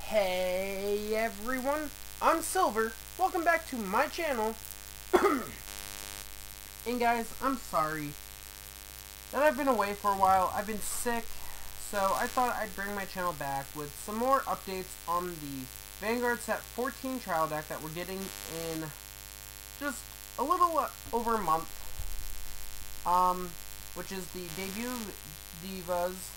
Hey everyone, I'm Silver. Welcome back to my channel. And guys, I'm sorry that I've been away for a while. I've been sick, so I thought I'd bring my channel back with some more updates on the Vanguard Set 14 trial deck that we're getting in just a little over a month. Which is the debut Divas,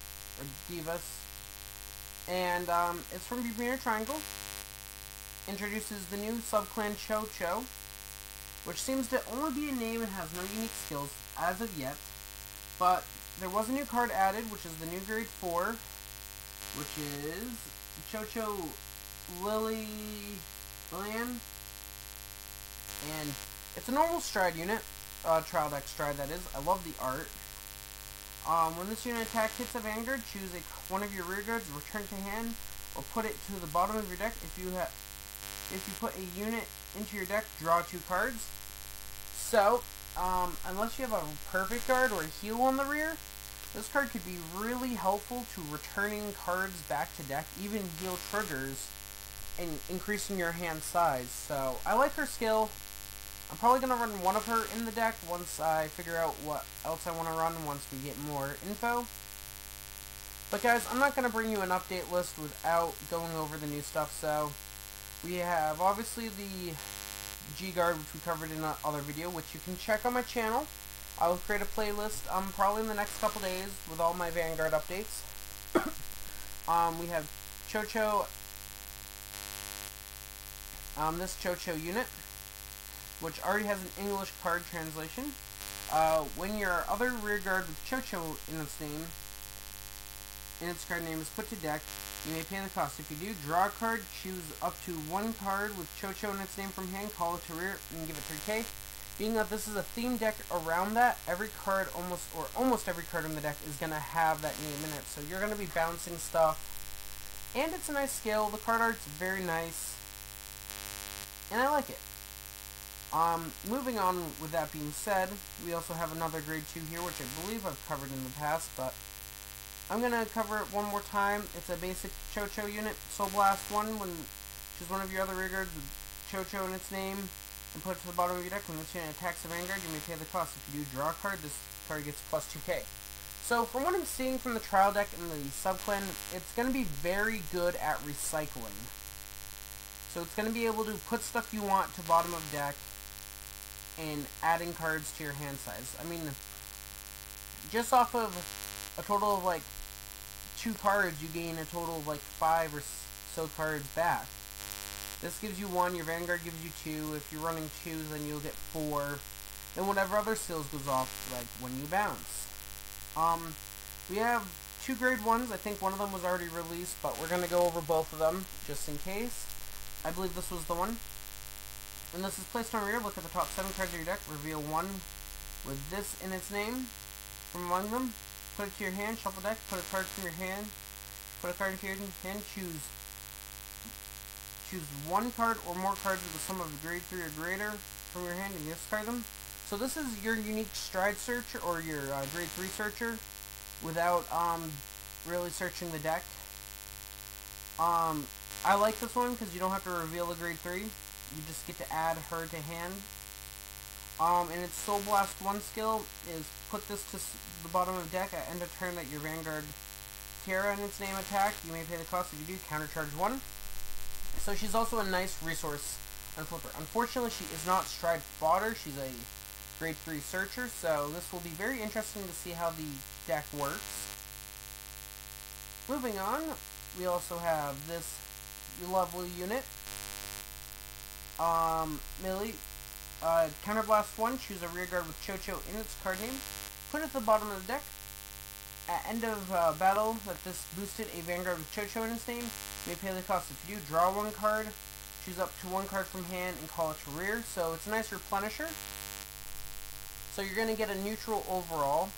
and it's from Bermuda Triangle. Introduces the new subclan Cho-Cho, which seems to only be a name and has no unique skills as of yet. But there was a new card added, which is the new Grade 4, which is Cho-Cho Lillian. And it's a normal Stride unit, trial deck Stride that is. I love the art. When this unit attack hits a Vanguard, choose one of your rear guards, return to hand, or put it to the bottom of your deck. If you put a unit into your deck, draw 2 cards. So, unless you have a perfect guard or a heal on the rear, this card could be really helpful to returning cards back to deck, even heal triggers, and increasing your hand size. So, I like her skill. I'm probably going to run one of her in the deck once I figure out what else I want to run once we get more info. But guys, I'm not going to bring you an update list without going over the new stuff. So, we have obviously the G-Guard, which we covered in another video, which you can check on my channel. I will create a playlist probably in the next couple days with all my Vanguard updates. We have Cho-Cho, this Cho-Cho unit, which already has an English card translation. When your other rear guard with Cho-Cho in its name, card name is put to deck, you may pay the cost. If you do, draw a card, choose up to 1 card with Cho-Cho in its name from hand, call it to rear, and give it 3k. Being that this is a theme deck around that, every card, almost every card in the deck is going to have that name in it. So you're going to be bouncing stuff. And it's a nice skill. The card art's very nice. And I like it. Moving on with that being said, we also have another Grade 2 here, which I believe I've covered in the past, but I'm going to cover it one more time. It's a basic Cho-Cho unit, Soul Blast 1, choose one of your other rear guards with Cho-Cho in its name, and put it to the bottom of your deck. When this unit attacks a Vanguard, you may pay the cost. If you do draw a card, this card gets plus 2k. So, from what I'm seeing from the trial deck and the subclan, it's going to be very good at recycling. So it's going to be able to put stuff you want to bottom of deck, and adding cards to your hand size. I mean, just off of a total of like 2 cards, you gain a total of like 5 or so cards back. This gives you 1, your Vanguard gives you 2. If you're running 2s, then you'll get 4. And whatever other skills goes off, like when you bounce. We have 2 Grade 1s. I think one of them was already released, but we're going to go over both of them just in case. I believe this was the one. When this is placed on rear, look at the top 7 cards of your deck, reveal 1 with this in its name from among them, put it to your hand, shuffle deck, put a card from your hand, put a card into your hand, choose 1 card or more cards with a sum of Grade 3 or greater from your hand and discard them. So this is your unique Stride searcher, or your Grade 3 searcher, without really searching the deck. I like this one because you don't have to reveal a Grade 3. You just get to add her to hand. And its Soul Blast 1 skill is put this to the bottom of the deck at end of turn that your Vanguard Tiara in its name attack. You may pay the cost. If you do, countercharge 1. So she's also a nice resource on Flipper. Unfortunately, she is not Stride fodder. She's a Grade 3 searcher, so this will be very interesting to see how the deck works. Moving on, we also have this lovely unit. Millie, Counterblast 1, choose a rear guard with Cho-Cho in its card name, put it at the bottom of the deck. At end of battle, that this boosted a Vanguard with Cho-Cho in its name, you may pay the cost. If you do, draw 1 card, choose up to 1 card from hand, and call it to rear. So it's a nice replenisher. So you're going to get a neutral overall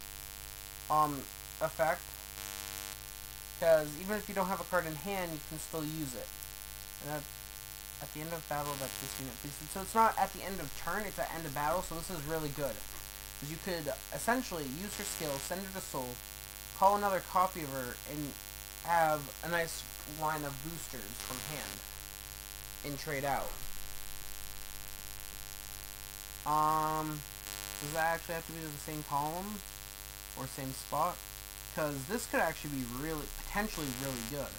effect, because even if you don't have a card in hand, you can still use it. And that's at the end of battle that this unit boosted. So it's not at the end of turn, it's at end of battle, so this is really good. Because you could essentially use her skill, send her to Soul, call another copy of her, and have a nice line of boosters from hand and trade out. Does that actually have to be the same column or same spot? Because this could actually be potentially really good.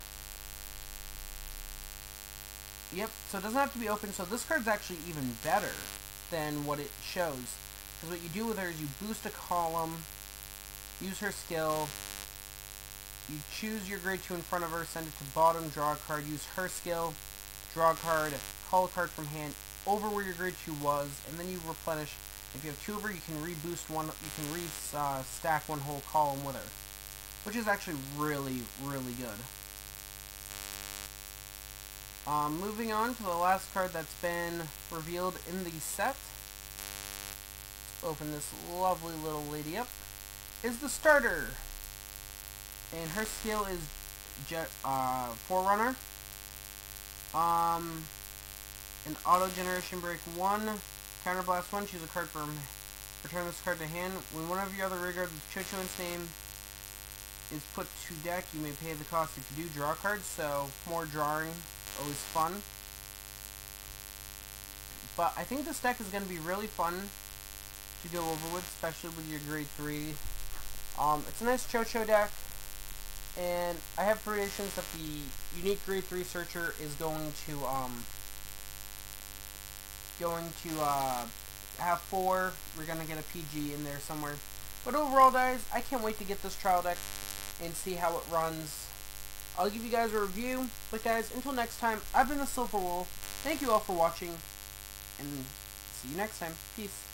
Yep, so it doesn't have to be open, so this card's actually even better than what it shows. Because what you do with her is you boost a column, use her skill, you choose your grade 2 in front of her, send it to bottom, draw a card, use her skill, draw a card, call a card from hand, over where your grade 2 was, and then you replenish. If you have 2 of her, you can reboost one, you can stack one whole column with her. Which is actually really, really good. Moving on to the last card that's been revealed in the set. Open this lovely little lady up. Is the starter. And her skill is Forerunner. An auto generation break 1. Counterblast 1. Choose a card from. Return this card to hand. When one of your other rear guards with Cho-Cho in its name is put to deck, you may pay the cost if you do draw cards, so more drawing, always fun. But I think this deck is going to be really fun to go over with, especially with your grade 3. It's a nice Cho-Cho deck, and I have predictions that the unique grade 3 searcher is going to have 4. We're going to get a PG in there somewhere. But overall, guys, I can't wait to get this trial deck and see how it runs. I'll give you guys a review. But guys, until next time, I've been the Silver Wolf. Thank you all for watching, and see you next time. Peace.